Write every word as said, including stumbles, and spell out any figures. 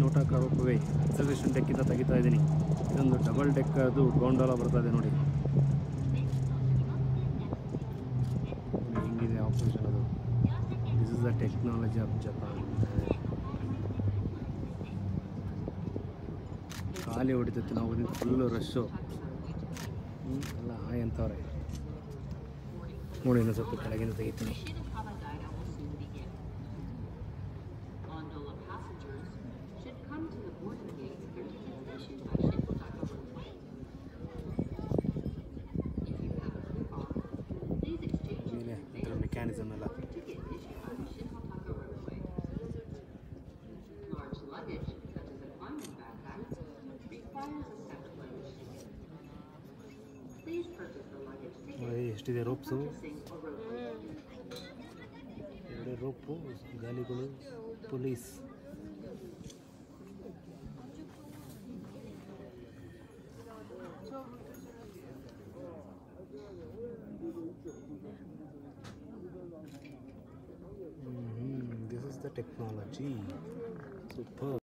ಚೋಟಾಕ ರೋಪ್ವೇ reservation ಡೆಕ್ಕಿಂದ ತೆಗಿತಾ ಇದ್ದೀನಿ. ಇದೊಂದು ಡಬಲ್ ಡೆಕ್ ಅದು ಗೊಂಡೋಲ ಬರ್ತಾ ಇದೆ ನೋಡಿ. ಹೆಂಗಿದೆ ಆಪರೇಷನ್ ಅದು. This is the technology of Japan. ಖಾಲಿ ಹೊಡಿತೈತೆ ನಾವು ಫುಲ್ಲು ರಶ್ಶು ಎಲ್ಲ ಹಾಯ್ ಅಂತವ್ರೆ ನೋಡಿ. ಇನ್ನೂ ಸ್ವಲ್ಪ ಕೆಳಗಿಂದ ತೆಗಿತೀನಿ. ಮೇಲೆ ಇದರ ಮೆಕ್ಯಾನಿಸಮ್ ಎಲ್ಲ ಎಷ್ಟಿದೆ ರೋಪ್ಸು. ಎರಡು ರೋಪು, ಗಾಲಿಗಳು, police. This is the technology. Super.